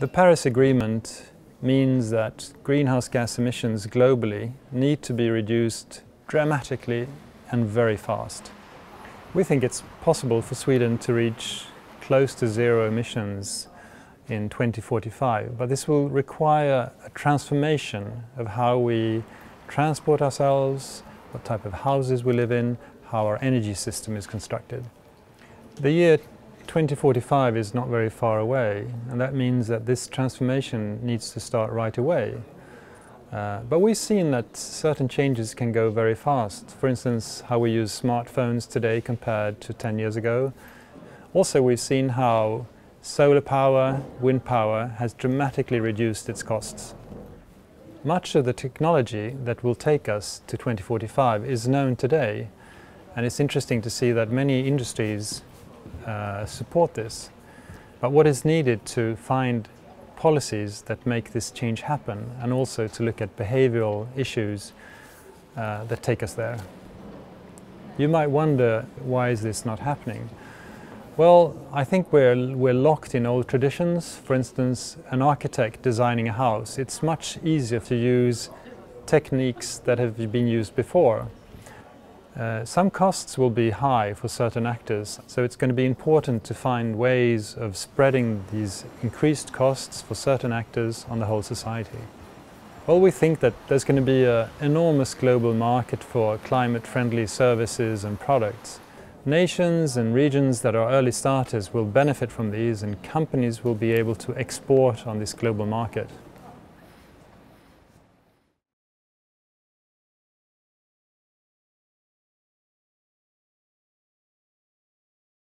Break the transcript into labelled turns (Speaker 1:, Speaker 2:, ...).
Speaker 1: The Paris Agreement means that greenhouse gas emissions globally need to be reduced dramatically and very fast. We think it's possible for Sweden to reach close to zero emissions in 2045, but this will require a transformation of how we transport ourselves, what type of houses we live in, how our energy system is constructed. The year 2045 is not very far away, and that means that this transformation needs to start right away. But we've seen that certain changes can go very fast. For instance, how we use smartphones today compared to 10 years ago. Also, we've seen how solar power, wind power has dramatically reduced its costs. Much of the technology that will take us to 2045 is known today, and it's interesting to see that many industries support this. But what is needed to find policies that make this change happen, and also to look at behavioral issues that take us there. You might wonder, why is this not happening? Well, I think we're locked in old traditions. For instance, an architect designing a house, it's much easier to use techniques that have been used before. Some costs will be high for certain actors, so it's going to be important to find ways of spreading these increased costs for certain actors on the whole society. Well, we think that there's going to be an enormous global market for climate-friendly services and products. Nations and regions that are early starters will benefit from these, and companies will be able to export on this global market.